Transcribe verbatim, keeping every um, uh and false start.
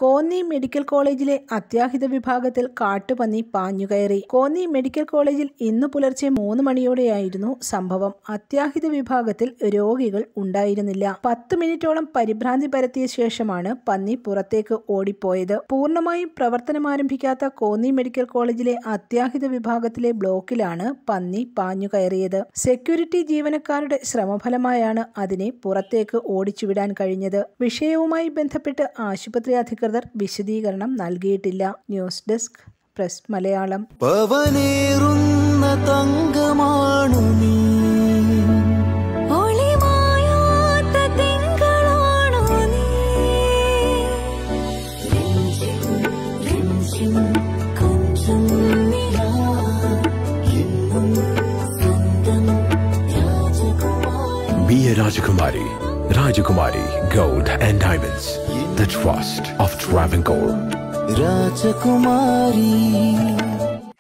Konni medical കോളേജിലെ അത്യാഹിത വിഭാഗത്തിൽ കാട്ടുപന്നി പാഞ്ഞുകയറി. കോന്നി മെഡിക്കൽ കോളേജിൽ ഇന്നു പുലർച്ചെ മൂന്ന് മണിയോടെയായിരുന്നു സംഭവം. അത്യാഹിത വിഭാഗത്തിൽ രോഗികൾ ഉണ്ടായിരുന്നില്ല. പത്ത് മിനിറ്റോളം പരിഭ്രാന്തി പരത്തിയ ശേഷമാണ് പന്നി പുറത്തേക്ക് ഓടിപ്പോയത്. പൂർണ്ണമായും പ്രവർത്തനമാരംഭിക്കാത്ത കോന്നി മെഡിക്കൽ കോളേജിലെ അത്യാഹിത വിഭാഗത്തിലെ ബ്ലോക്കിലാണ് പന്നി പാഞ്ഞുകയറിയത്. സെക്യൂരിറ്റി ജീവനക്കാരുടെ ശ്രമഫലമായാണ് അതിനെ പുറത്തേക്ക് ഓടിച്ചുവിടാൻ കഴിഞ്ഞത്. വിഷയവുമായി ബന്ധപ്പെട്ട് ആശുപത്രി അധികൃതർ വിശദീകരണം നൽകിയിട്ടില്ല. News desk press Malayalam. പവനേറുന്ന തങ്കമാണു നീ, ഒളിമായാത്ത തിങ്കളാണു നീ, കൊഞ്ചം നിലാ എന്നും സ്വന്തം രാജകുമാരി. Be a Rajakumari. Rajakumari Gold and Diamonds. The trust of Travancore. Rajakumari.